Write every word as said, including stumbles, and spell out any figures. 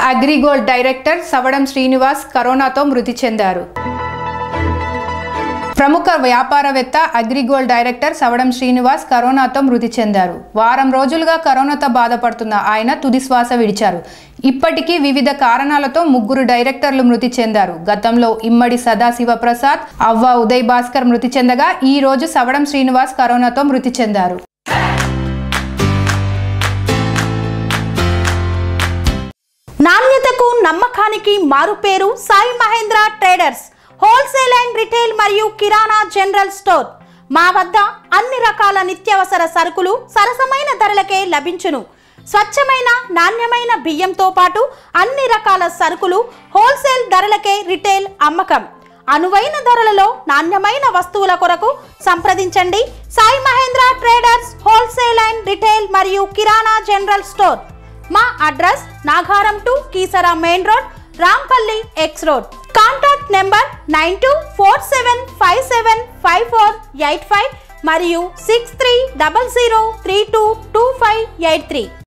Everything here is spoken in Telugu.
అగ్రిగోల్డ్ డైరెక్టర్ సవడం శ్రీనివాస్ కరోనాతో మృతి చెందారు. ప్రముఖ వ్యాపారవేత్త అగ్రిగోల్డ్ డైరెక్టర్ సవడం శ్రీనివాస్ కరోనాతో మృతి చెందారు. వారం రోజులుగా కరోనాతో బాధపడుతున్న ఆయన తుది శ్వాస విడిచారు. ఇప్పటికీ వివిధ కారణాలతో ముగ్గురు డైరెక్టర్లు మృతి చెందారు. గతంలో ఇమ్మడి సదాశివ ప్రసాద్, అవ్వ ఉదయ్ భాస్కర్ మృతి చెందగా ఈ రోజు సవడం శ్రీనివాస్ కరోనాతో మృతి చెందారు. నాణ్యతకు నమ్మకానికి మారుపేరు Sai Mahendra traders wholesale and retail మరియు కిరాణా జనరల్ స్టోర్. మా వద్ద అన్ని రకాల నిత్యావసర సరుకులు సరసమైన ధరలకే లభించును. స్వచ్ఛమైన నాణ్యమైన బియ్యంతో పాటు అన్ని రకాల సరుకులు హోల్సేల్ ధరలకే రిటైల్ అమ్మకం. అనువైన ధరలలో నాణ్యమైన వస్తువుల కొరకు సంప్రదించండి. Sai Mahendra traders wholesale and retail మరియు కిరాణా జనరల్ స్టోర్. మా address Nagaram to Keesara main road, Rampalli X road. Contact number nine two four seven five seven five four eight five మరియు six three double zero three two two five eight three.